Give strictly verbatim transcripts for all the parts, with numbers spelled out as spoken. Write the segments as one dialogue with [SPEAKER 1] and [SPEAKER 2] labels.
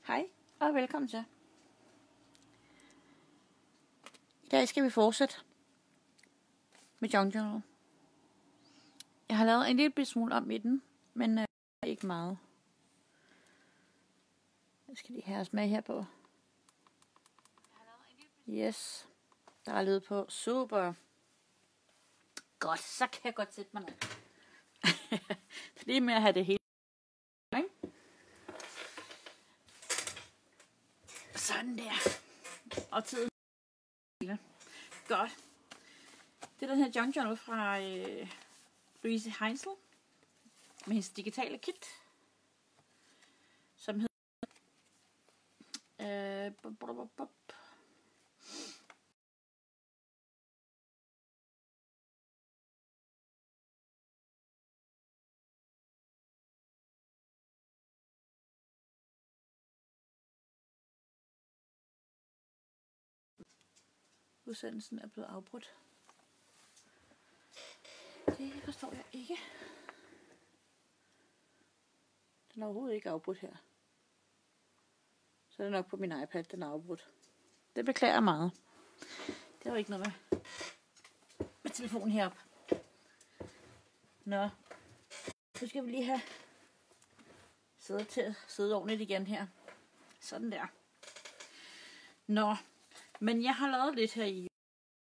[SPEAKER 1] Hej og velkommen til. I dag skal vi fortsætte med Junk Journal. Jeg har lavet en lille smule om i den, men øh, ikke meget. Jeg skal lige have os med her på. Yes, der er lyd på. Super. Godt, så kan jeg godt sætte mig ned. Lige med at have det hele. Sådan der. Og tiden. Godt. Det er den her Junk Journal fra øh, Louise Heinzel med hendes digitale kit, som hedder øh, bop, bop, bop. Udsendelsen er blevet afbrudt. Det forstår jeg ikke. Den er overhovedet ikke afbrudt her. Så er det nok på min iPad, den er afbrudt. Det beklager jeg meget. Det var ikke noget med, med telefonen heroppe. Nå. Nu skal vi lige have siddet til at sidde ordentligt igen her. Sådan der. Nå. Men jeg har lavet lidt her i.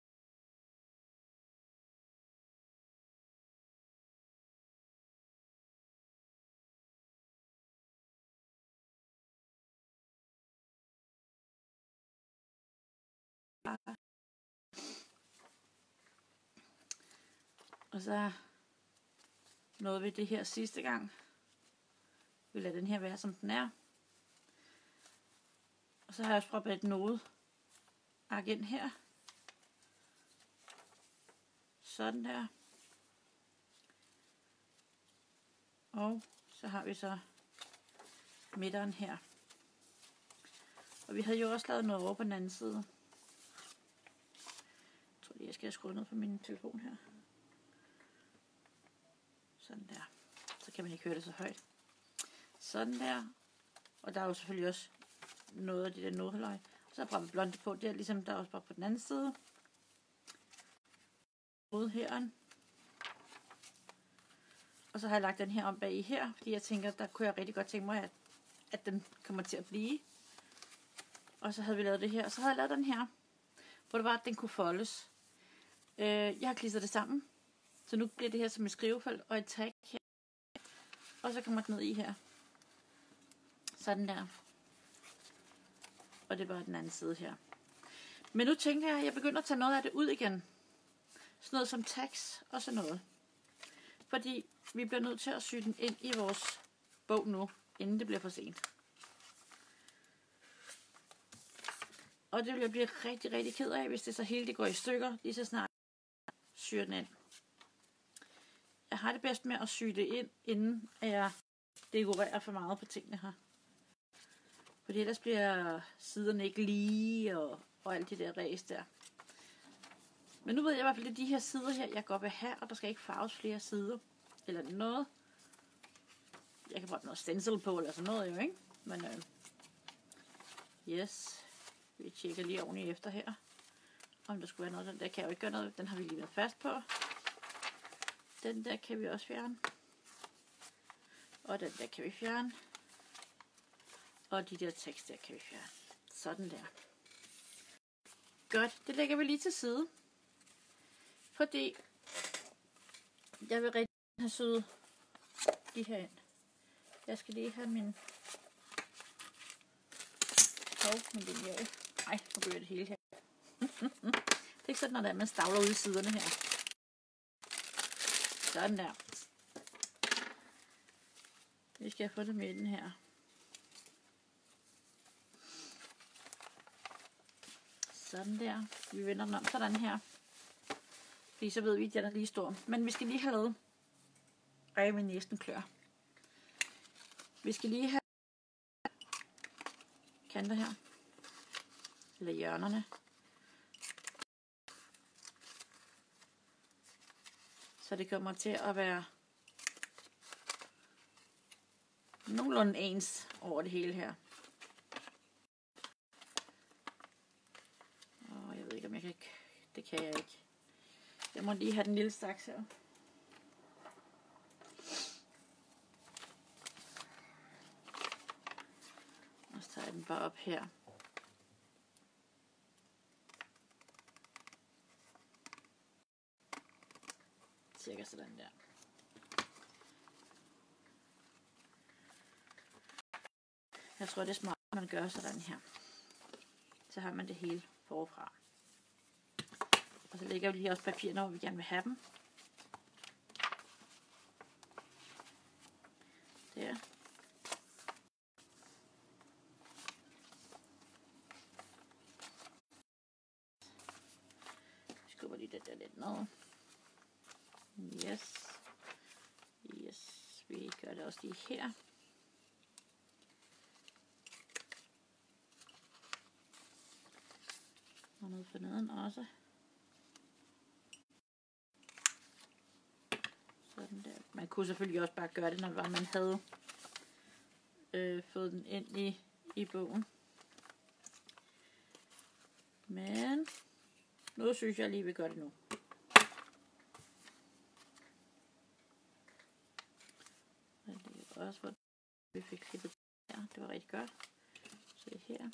[SPEAKER 1] Og så nåede vi det her sidste gang. Vi lader den her være, som den er. Og så har jeg også prøvet et noget ark ind her. Sådan der. Og så har vi så midteren her. Og vi havde jo også lavet noget over på den anden side. Jeg tror lige, jeg skal skrue ned på min telefon her. Sådan der. Så kan man ikke høre det så højt. Sådan der. Og der er jo selvfølgelig også noget af det der nådeløg. Så har jeg bare blonde på. Det er ligesom der er også bare på den anden side. Ude her. Og så har jeg lagt den her om bag i her. Fordi jeg tænker, der kunne jeg rigtig godt tænke mig, at, at den kommer til at blive. Og så havde vi lavet det her. Og så havde jeg lavet den her. Hvor det var, at den kunne foldes. Øh, jeg har klistret det sammen. Så nu bliver det her som et skrivefelt og et tag her. Og så kommer det ned i her. Sådan der. Og det var den anden side her. Men nu tænker jeg, at jeg begynder at tage noget af det ud igen. Sådan noget som tags og sådan noget. Fordi vi bliver nødt til at sy den ind i vores bog nu, inden det bliver for sent. Og det vil jeg blive rigtig, rigtig ked af, hvis det så hele det går i stykker, lige så snart jeg syr den ind. Jeg har det bedst med at sy det ind, inden jeg dekorerer for meget på tingene her. Fordi ellers bliver siderne ikke lige, og, og alt det der ræs der. Men nu ved jeg i hvert fald, at de her sider her, jeg godt vil have, og der skal ikke farves flere sider. Eller noget. Jeg kan bruge noget stencil på, eller sådan noget jo, ikke? Men øh, yes. Vi tjekker lige ordentligt efter her. Om der skulle være noget, den der kan jeg jo ikke gøre noget. Den har vi lige været fast på. Den der kan vi også fjerne. Og den der kan vi fjerne. Og de der tekster der kan vi fjerne. Sådan der. Godt, det lægger vi lige til side. Fordi jeg vil rigtig have syet de her ind. Jeg skal lige have min hov, min linjal. Nej, nu bliver det hele her. Det er ikke sådan, når der er, man stavler ud i siderne her. Sådan der. Vi skal få det med den her. Sådan der. Vi vender den om sådan her. Fordi så ved vi, at den er lige stor. Men vi skal lige have lavet. Ej, min næsten klør. Vi skal lige have kanter her. Eller hjørnerne. Så det kommer til at være nogenlunde ens over det hele her. om jeg kan. Det kan jeg ikke. Jeg må lige have den lille saks her. Og så tager jeg den bare op her. Cirka sådan der. Jeg tror, det er smart, at man gør sådan her. Så har man det hele forfra. Og så lægger vi lige også papirerne, hvor vi gerne vil have dem. Der. Vi skubber lige det der lidt ned. Yes. Yes. Vi gør det også lige her. Og noget for neden også. Sådan der. Man kunne selvfølgelig også bare gøre det, når man havde øh, fået den ind i, i bogen. Men nu synes jeg lige, vi gør det nu. Og det er også, hvor vi fik klippet her. Det var rigtig godt. Så her.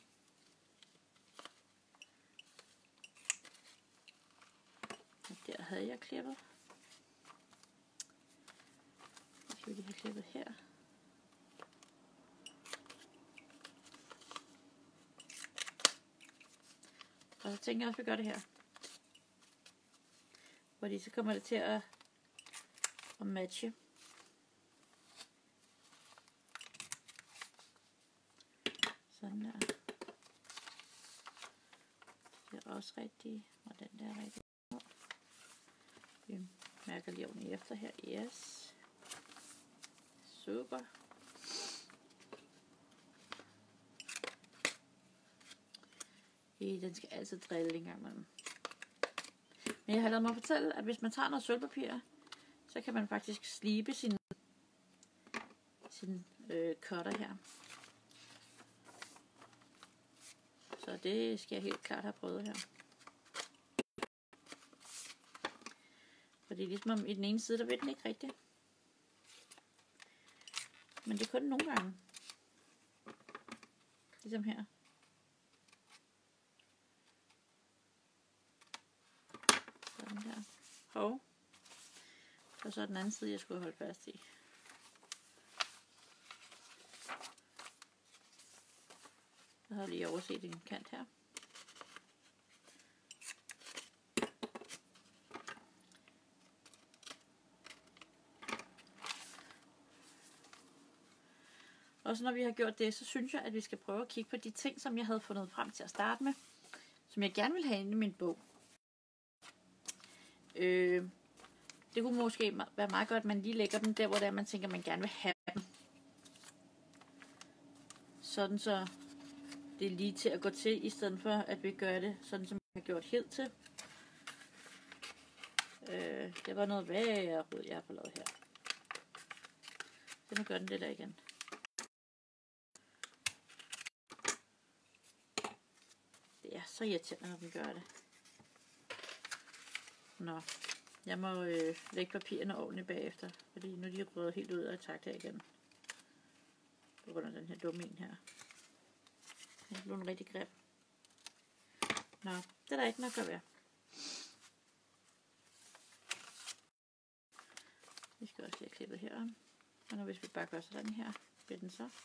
[SPEAKER 1] Og der havde jeg klippet. Så skal vi lige have klippet her. Og så tænker jeg også, at vi gør det her. Fordi så kommer det til at, at matche. Sådan der. Det er også rigtig. Og den der er rigtig. Vi mærker lige ordentligt efter her. Yes. Super. Den skal altid drille en gang imellem. Men jeg har lavet mig fortælle, at hvis man tager noget sølvpapir, så kan man faktisk slibe sin, sin øh, cutter her. Så det skal jeg helt klart have prøvet her. Fordi ligesom om i den ene side, der ved den ikke rigtigt. Men det er kun nogle gange. Ligesom her. Sådan der. Hov. Og så den anden side, jeg skulle holde fast i. Jeg har lige overset en kant her. Og så når vi har gjort det, så synes jeg, at vi skal prøve at kigge på de ting, som jeg havde fundet frem til at starte med. Som jeg gerne vil have inde i min bog. Øh, det kunne måske være meget godt, at man lige lægger dem der, hvor det er, man tænker, at man gerne vil have dem. Sådan så det er lige til at gå til, i stedet for at vi gør det, sådan som vi har gjort helt til. Øh, det var noget værre rød, jeg har fået lavet her. Så nu gør den det der igen. Det er så irriterende, når den gør det. Nå, jeg må øh, lægge papirerne ordentligt bagefter, fordi nu er de røget helt ud af takt her igen. På grund af den her dumme en her. Det blev en rigtig grim. Nå, det er der ikke nok at være. Vi skal også lige have klippet her. Og nu hvis vi bare gør sådan her, bliver den så.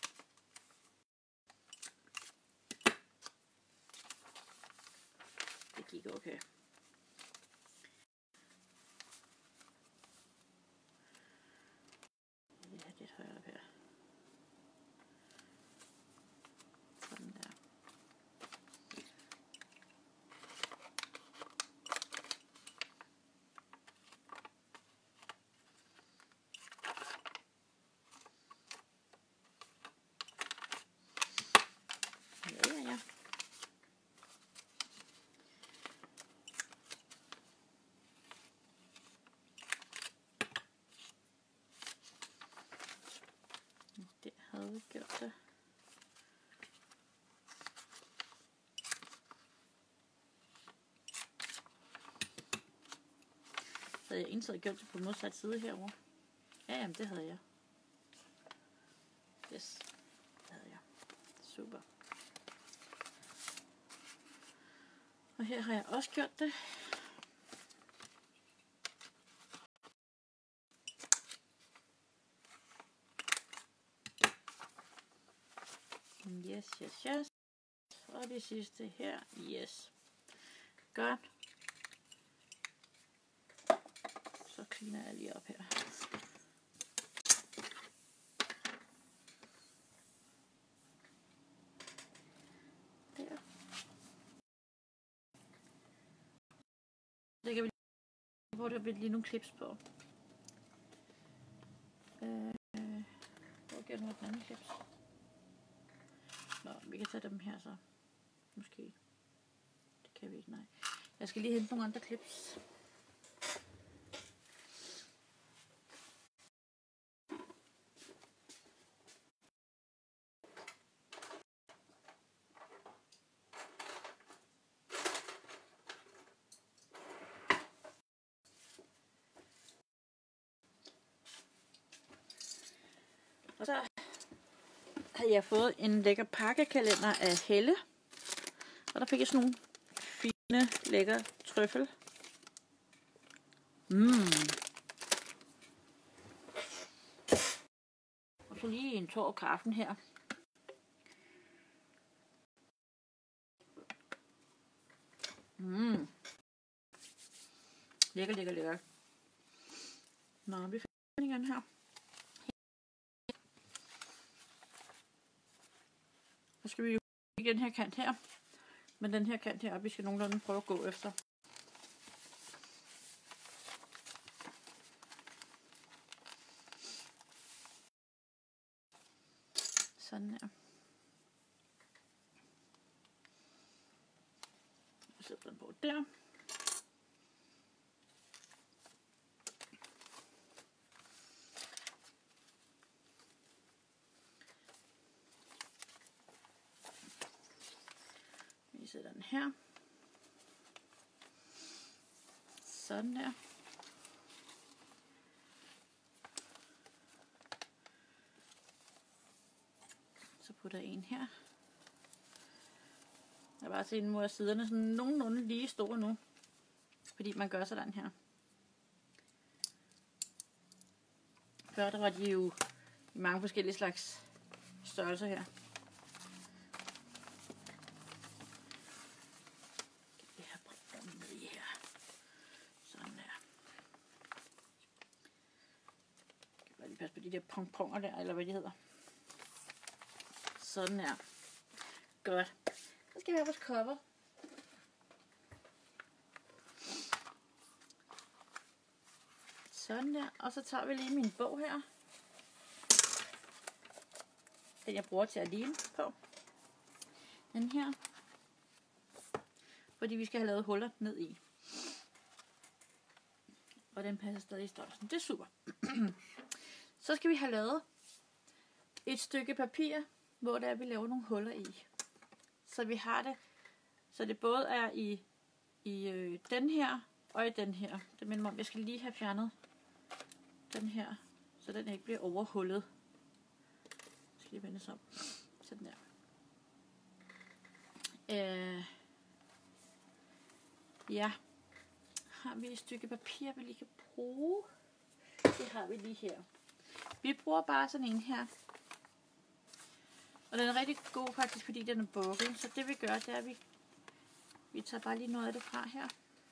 [SPEAKER 1] Det gik okay. Vi har lidt højere op her. Sådan der. Ja, ja, ja. Havde jeg indtaget gjort det på modsat side herovre? Ja, jamen det havde jeg. Yes, det havde jeg. Super. Og her har jeg også gjort det. Yes, yes, yes. Og det sidste her. Yes. Godt. Så cleaner jeg lige op her. Der. Det kan vi hvor der bliver lige nogle clips på. Øh, hvor gør den anden clips? Nå, vi kan tage dem her så. Måske. Det kan vi ikke, nej. Jeg skal lige hente nogle andre clips. Og så havde jeg fået en lækker pakkekalender af Helle. Og der fik jeg sådan nogle fine, lækker trøffel. Mm. Og så lige en tår kaffen her. Mm. Lækker, lækker, lækker. Nå, vi finder igen her. Så skal vi jo i den her kant her. Men den her kant her, vi skal nogenlunde prøve at gå efter. Sådan her. Jeg sætter den på der. Vi sætter den her. Sådan der. Så putter jeg en her. Jeg bare se, nu er siderne sådan nogenlunde lige store nu. Fordi man gør sådan her. Før der var de jo i mange forskellige slags størrelser her. Pas på de der pongponger der, eller hvad de hedder. Sådan her. Godt. Så skal vi have vores kopper. Sådan der. Og så tager vi lige min bog her. Den jeg bruger til at ligne på. Den her. Fordi vi skal have lavet huller ned i. Og den passer stadig i størrelsen. Det er super. Så skal vi have lavet et stykke papir, hvor der vi laver nogle huller i. Så vi har det, så det både er i, i øh, den her og i den her. Det minder mig om, jeg skal lige have fjernet den her, så den ikke bliver overhullet. Jeg skal lige vende sig om. Sådan der. Øh, ja. Har vi et stykke papir, vi lige kan bruge? Det har vi lige her. Vi bruger bare sådan en her. Og den er rigtig god faktisk, fordi den er bukket. Så det vi gør, det er, at vi, vi tager bare lige noget af det fra her.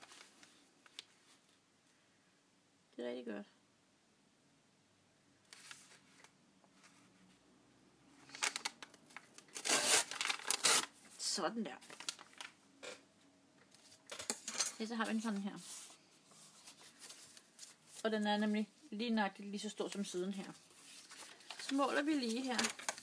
[SPEAKER 1] Det er rigtig godt. Sådan der. Ja, så har vi en sådan her. Og den er nemlig lige nøjagtigt lige så stor som siden her. Så måler vi lige her.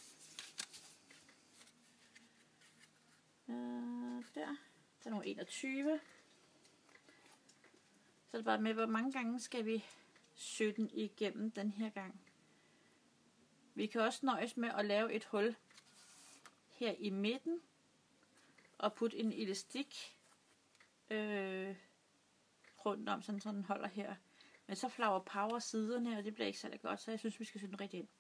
[SPEAKER 1] Øh, der. Der er nogle enogtyve. Så er det bare med, hvor mange gange skal vi søge den igennem den her gang. Vi kan også nøjes med at lave et hul her i midten. Og putte en elastik øh, rundt om, sådan, så den holder her. Men så flower power siderne, og det bliver ikke særlig godt, så jeg synes, vi skal sy den rigtig ind.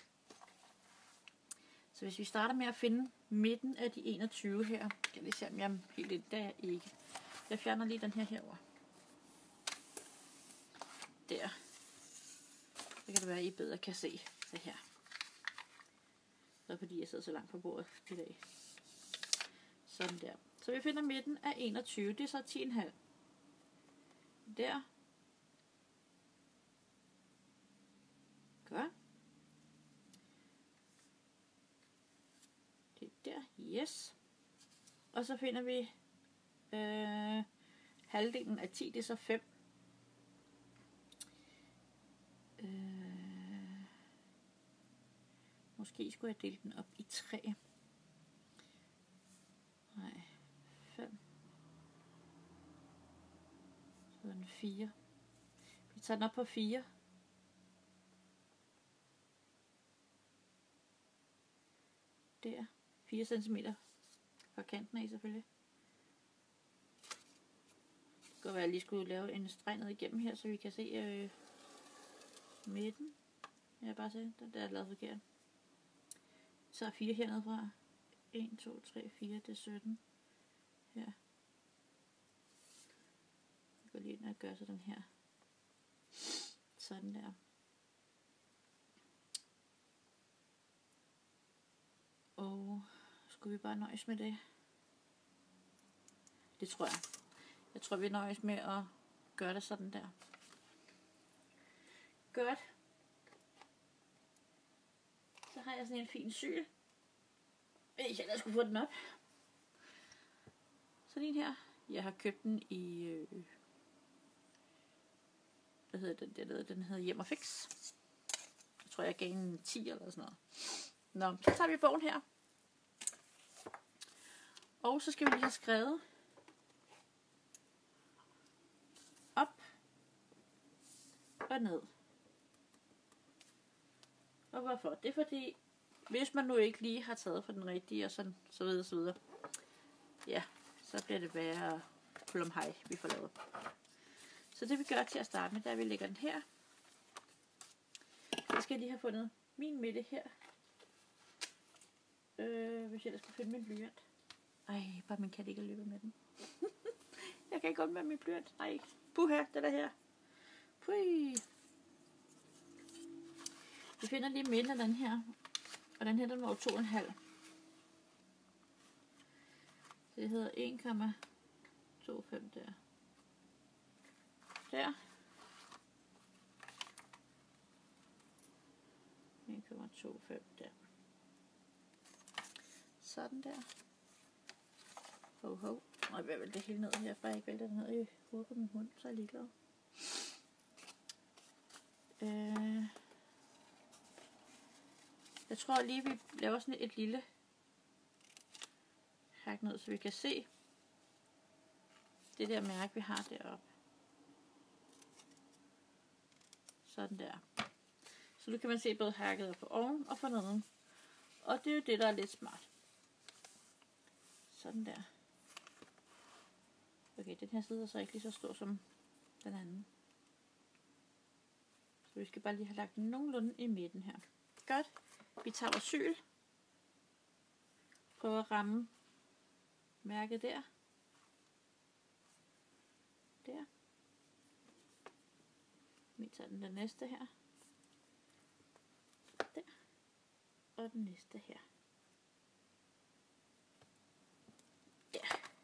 [SPEAKER 1] Så hvis vi starter med at finde midten af de enogtyve her, kan vi se, om jeg er helt ind, der er ikke. Jeg fjerner lige den her herover. Der. Så kan det være, at I bedre kan se det her. Så fordi jeg sidder så langt på bordet i dag. Sådan der. Så vi finder midten af enogtyve, det er så ti komma fem. Der. Godt. Det er der. Yes. Og så finder vi øh, halvdelen af ti, det er så fem. Øh, måske skulle jeg dele den op i tre. Nej, fem. Så er den fire. Vi tager den op på fire. Der. fire centimeter fra kanten af selvfølgelig. Det kan være, at jeg lige skulle lave en streg ned igennem her, så vi kan se øh, midten. Jeg bare se, den der er lavet forkert. Vi tager fire hernede fra. en, to, tre, fire, det er sytten. Her. Jeg går lige ind og gør så den her. Sådan der. Og skulle vi bare nøjes med det? Det tror jeg. Jeg tror, vi nøjes med at gøre det sådan der. Godt. Så har jeg sådan en fin syl. Hvis jeg skulle få den op. Sådan en her. Jeg har købt den i... Øh, hvad hedder den? Den, den hedder Hjem og Fix. Jeg tror, jeg gav en ti eller sådan noget. Nå, så tager vi bogen her. Og så skal vi lige have skrevet op og ned. Og hvorfor? Det er fordi, hvis man nu ikke lige har taget for den rigtige, og sådan, så videre, så videre. Ja, så bliver det værre plumhej, vi får lavet. Så det vi gør til at starte med, der vi lægger den her. Så skal jeg lige have fundet min midte her. Øh, hvis jeg da skulle finde min blyant. Ej, bare min kat ikke løbe med den. Jeg kan ikke godt med min blyant. Nej, puha, det der her. Pui. Vi finder lige midten af den her. Og den her, den var jo to komma fem. Det hedder en komma to fem der. Der. en komma to fem der. Sådan der. Hov, hov. Og jeg vil det hele ned herfra. Jeg ikke vælter den ned i hovedet på min hund, så er jeg ligeglad. Øh. Jeg tror lige, vi laver sådan et lille hak ned, så vi kan se det der mærke, vi har deroppe. Sådan der. Så nu kan man se både hakket på oven og for neden. Og det er jo det, der er lidt smart. Sådan der. Okay, den her side er så ikke lige så stor som den anden. Så vi skal bare lige have lagt den nogenlunde i midten her. Godt. Vi tager vores syl. Prøver at ramme mærket der. Der. Vi tager den der næste her. Der. Og den næste her. Der.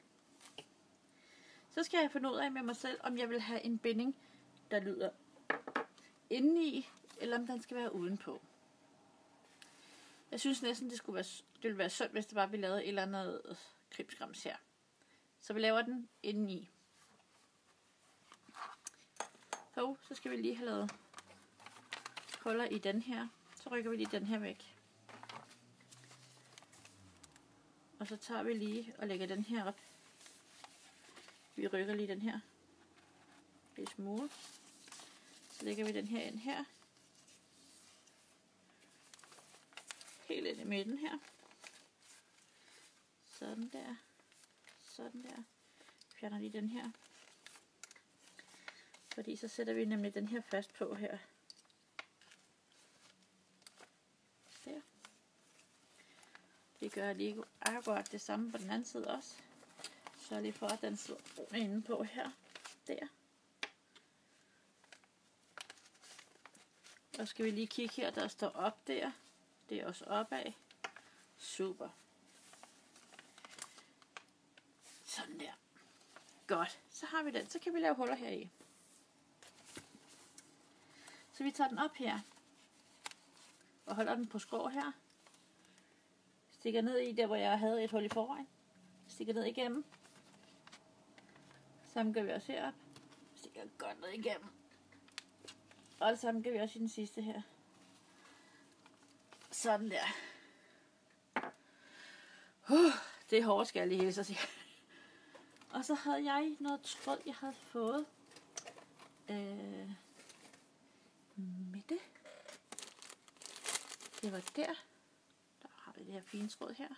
[SPEAKER 1] Så skal jeg finde ud af med mig selv, om jeg vil have en binding, der lyder indeni, eller om den skal være udenpå. Jeg synes næsten, det, skulle være, det ville være sundt, hvis det bare vi lavede et eller andet krimskrams her. Så vi laver den indeni. Hov, så skal vi lige have lavet huller i den her. Så rykker vi lige den her væk. Og så tager vi lige og lægger den her op. Vi rykker lige den her. Det er smule. Så lægger vi den her ind her. Helt ind i midten her. Sådan der. Sådan der. Fjerner lige den her. Fordi så sætter vi nemlig den her fast på her. Der. Vi gør lige akkurat det samme på den anden side også. Så lige for at den sidder inde på her. Der. Og skal vi lige kigge her, der står op der. Det er også opad. Super. Sådan der. Godt. Så har vi den. Så kan vi lave huller her i. Så vi tager den op her. Og holder den på skrå her. Stikker ned i der, hvor jeg havde et hul i forvejen. Stikker ned igennem. Samme gør vi også herop. Stikker godt ned igennem. Og det samme gør vi også i den sidste her. Sådan der. Uh, det er hårdt, skal jeg lige hilse at sige. Og så havde jeg noget tråd, jeg havde fået. Øh, midte. Det var der. Der har vi det her fine tråd her.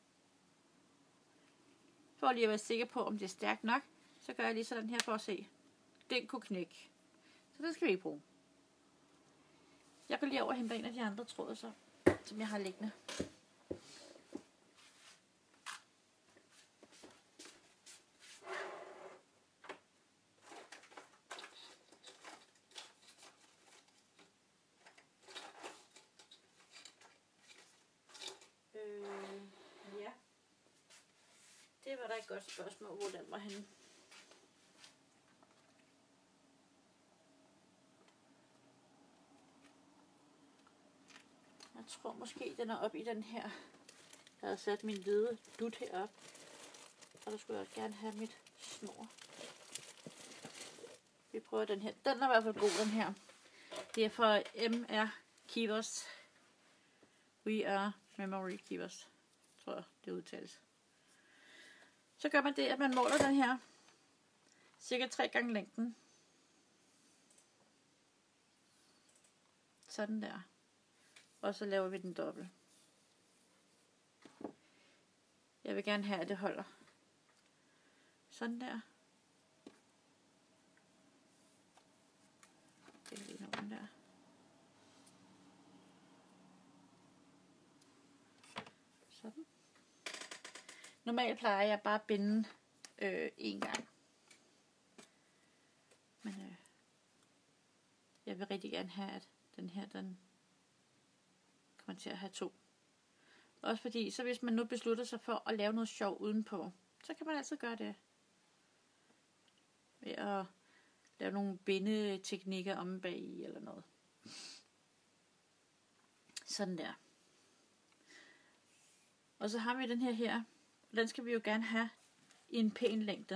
[SPEAKER 1] For lige at være sikker på, om det er stærkt nok, så gør jeg lige sådan her for at se. Den kunne knække. Så det skal vi ikke bruge. Jeg går lige over og hente en af de andre tråde, så, som jeg har liggende. Øh, ja. Det var da et godt spørgsmål, hvor den var henne. Jeg tror måske, den er oppe i den her. Jeg har sat min hvide dut herop. Og der skulle jeg også gerne have mit snor. Vi prøver den her. Den er i hvert fald god, den her. Det er fra M R Keepers. We are Memory Keepers. Tror jeg, det udtales. Så gør man det, at man måler den her. Cirka tre gange længden. Sådan der. Og så laver vi den dobbelt. Jeg vil gerne have, at det holder. Sådan der. Det er lige nogen der. Sådan. Normalt plejer jeg bare at binde øh, en gang. Men øh, jeg vil rigtig gerne have, at den her, den kommer til at have to. Også fordi, så hvis man nu beslutter sig for at lave noget sjov udenpå, så kan man altid gøre det. Ved at lave nogle bindeteknikker om bag i eller noget. Sådan der. Og så har vi den her her. Den skal vi jo gerne have i en pæn længde.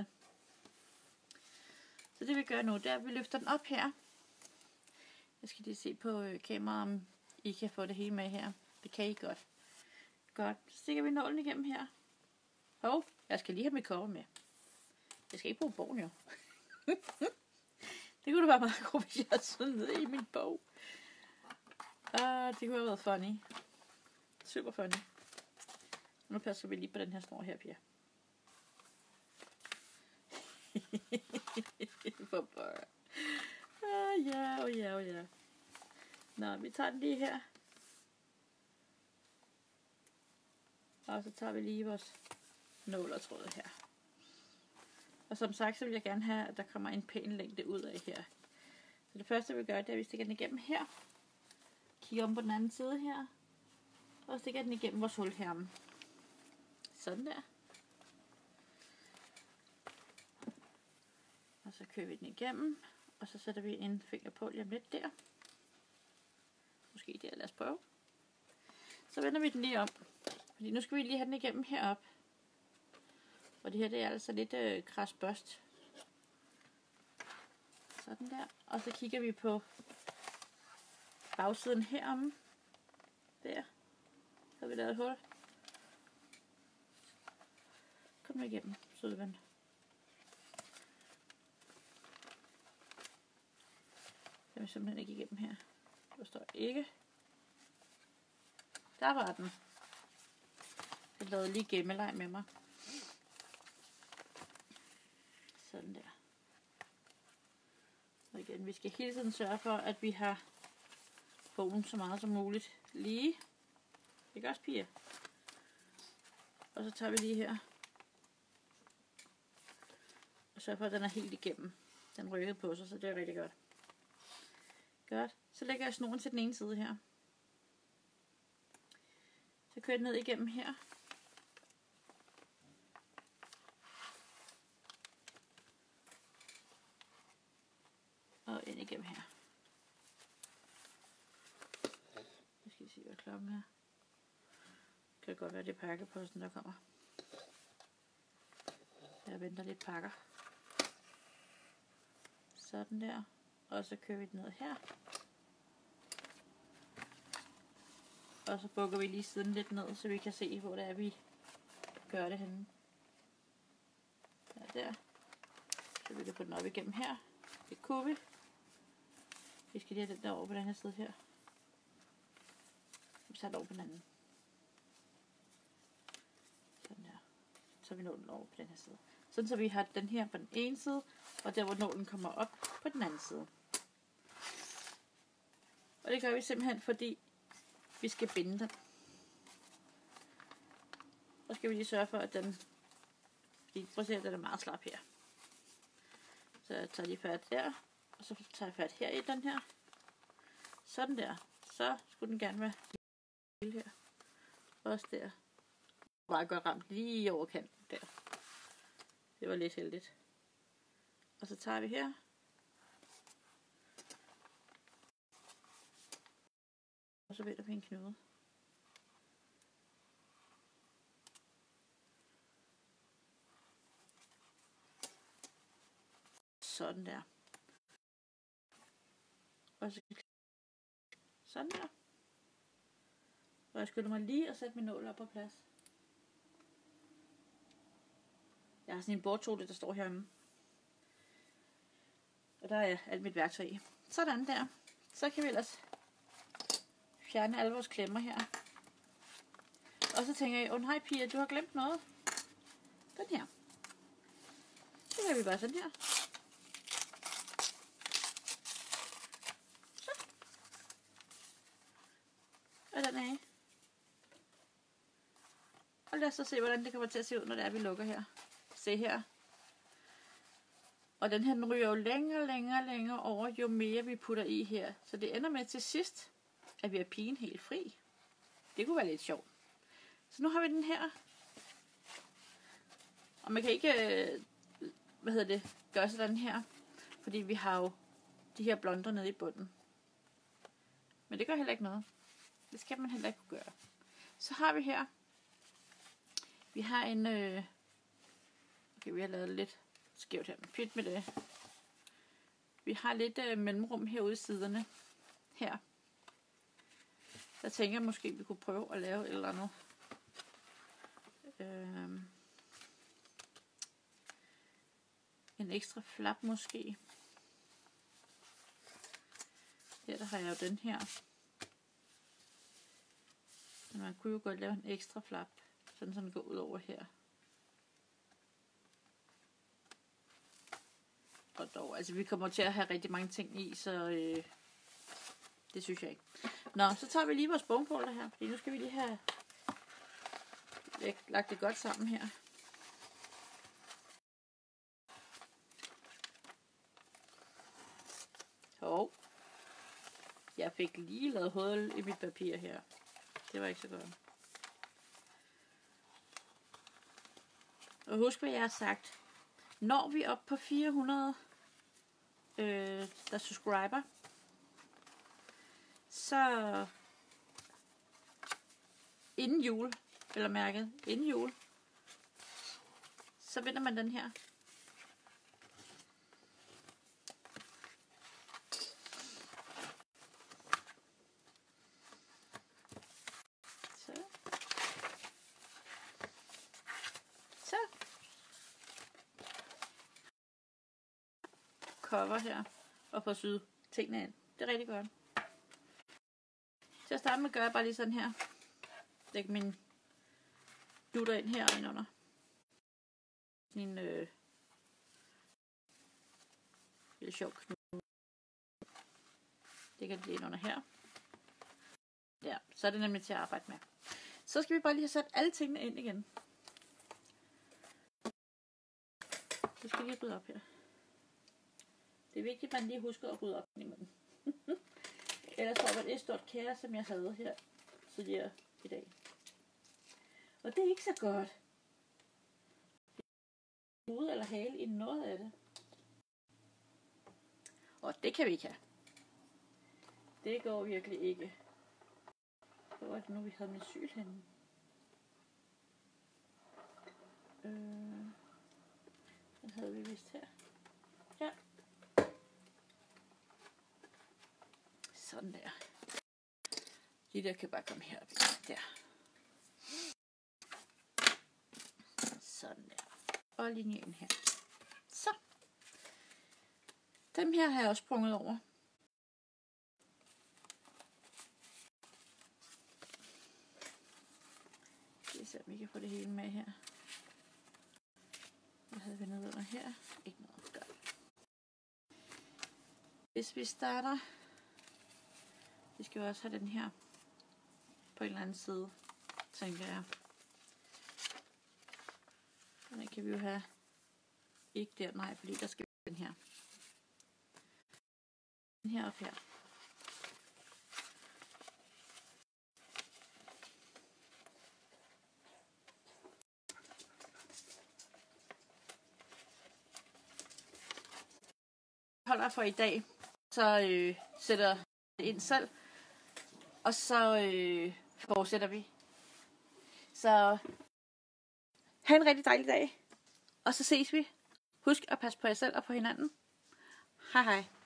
[SPEAKER 1] Så det vi gør nu, det er, at vi løfter den op her. Jeg skal lige se på kameraet, om I kan få det hele med her. Det kan I godt. Godt. Så stikker vi nålen igennem her. Hov, jeg skal lige have mit kopper med. Jeg skal ikke bruge bogen jo. Det kunne da være meget godt, hvis jeg havde sådan nede i min bog. Ah, det kunne have været funny. Super funny. Nu passer vi lige på den her snor her, Pia. For bare. Ah, ja, oh ja, oh ja. Nå, vi tager den lige her. Og så tager vi lige vores nålertråd her. Og som sagt, så vil jeg gerne have, at der kommer en pæn længde ud af her. Så det første, vi gør, det er, at vi stikker den igennem her. Kigger om på den anden side her. Og stikker den igennem vores hulherme. Sådan der. Og så kører vi den igennem. Og så sætter vi en finger på lige om lidt der. Måske der, lad os prøve. Så vender vi den lige om. Fordi nu skal vi lige have den igennem herop. Og det her, det er altså lidt øh, kras børst. Sådan der. Og så kigger vi på bagsiden herom. Der. Så har vi lavet et hul. Kom nu igennem, søde ven. Den er simpelthen ikke igennem her. Der står ikke. Der var den. Jeg lavede lige gemmeleg med mig. Sådan der. Og vi skal hele tiden sørge for, at vi har bogen så meget som muligt lige. Ikke også, piger? Og så tager vi lige her. Og sørger for, at den er helt igennem. Den rykkede på sig, så det er rigtig godt. Godt. Så lægger jeg snoren til den ene side her. Så kører jeg ned igennem her. Og ind igennem her. Jeg skal se, hvad klokken er. Det kan godt være, det er pakkeposten, der kommer. Jeg venter lidt pakker. Sådan der. Og så kører vi den ned her. Og så bukker vi lige siden lidt ned, så vi kan se, hvor det er, vi gør det henne. Ja, der. Så vi kan få den op igennem her. Det kunne vi. Vi skal lige have den der over på den her side her. Vi tager den over på den anden. Sådan der. Så vi når den over på den her side. Sådan så vi har den her på den ene side, og der hvor nålen kommer op på den anden side. Og det gør vi simpelthen, fordi vi skal binde den. Så skal vi lige sørge for, at den... Fordi, prøv at se, at den er meget slap her. Så jeg tager lige fat der, og så tager jeg fat her i den her. Sådan der. Så skulle den gerne være lille her. Også der. Bare godt ramt lige over kanten der. Det var lidt heldigt. Og så tager vi her. Og så vender vi en knude. Sådan der. Og så sådan der. Og jeg skynder mig lige at sætte min nål op på plads. Jeg har sådan en bordtode, der står herinde. Og der er alt mit værktøj i. Sådan der. Så kan vi ellers fjerne alle vores klemmer her. Og så tænker jeg, åh nej Pia, du har glemt noget. Den her. Så gør vi bare sådan her. Så. Og den er. Og lad os så se, hvordan det kommer til at se ud, når det er, vi lukker her. Se her. Og den her, den ryger jo længere, længere, længere over, jo mere vi putter i her. Så det ender med til sidst, at vi har pigen helt fri. Det kunne være lidt sjovt. Så nu har vi den her. Og man kan ikke, øh, hvad hedder det, gøre sådan her. Fordi vi har jo de her blonder nede i bunden. Men det gør heller ikke noget. Det skal man heller ikke kunne gøre. Så har vi her. Vi har en, øh, okay, vi har lavet lidt skævt her. Pyt med det. Vi har lidt øh, mellemrum herude i siderne. Her. Jeg tænker måske, vi kunne prøve at lave et eller andet. Øh, en ekstra flap måske. Her der har jeg jo den her. Men man kunne jo godt lave en ekstra flap. Sådan så den går ud over her. Og dog, altså vi kommer til at have rigtig mange ting i, så øh, det synes jeg ikke. Nå, så tager vi lige vores bogpulver her, fordi nu skal vi lige have lagt det godt sammen her. Hov. Jeg fik lige lavet hul i mit papir her. Det var ikke så godt. Og husk hvad jeg har sagt. Når vi er oppe på fire hundrede øh, der subscriber, så inden jul, eller mærket, inden jul, så vinder man den her. Så. Så. Cover her, og få syet tingene ind. Det er rigtig godt. Til at starte med gør jeg bare lige sådan her. Læg min dutter ind her og ind under. Min øh, lille sjov knude. Det kan det ind under her. Der, så er det nemlig til at arbejde med. Så skal vi bare lige have sat alle tingene ind igen. Så skal vi lige rydde op her. Det er vigtigt, at man lige husker at rydde op i munden. Ellers var det et stort kaos, som jeg havde her tidligere i dag. Og det er ikke så godt. Hoved eller hale i noget af det. Og det kan vi ikke have. Det går virkelig ikke. Hvor var det nu, vi havde med syl henne? Øh, den havde vi vist her. Ja. Sådan der. De der kan bare komme herop. Der. Sådan der. Og linjen her. Så. Dem her har jeg også sprunget over. Vi ser, om vi kan få det hele med her. Hvad havde vi nede under her? Ikke noget godt. Hvis vi starter, vi skal jo også have den her på en eller anden side, tænker jeg. Den kan vi jo have ikke der, nej, fordi der skal vi den her. Den her op her. Holder for i dag, så øh, sætter det ind selv, og så øh, fortsætter vi. Så ha' en rigtig dejlig dag, og så ses vi. Husk at passe på jer selv og på hinanden. Hej hej.